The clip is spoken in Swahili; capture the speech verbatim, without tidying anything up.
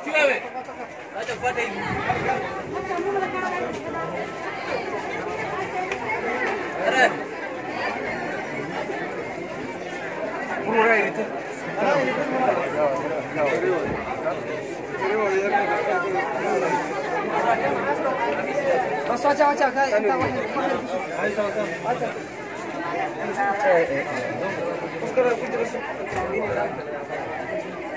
Masuk aja aja kan. Eh eh. Terus terus ini.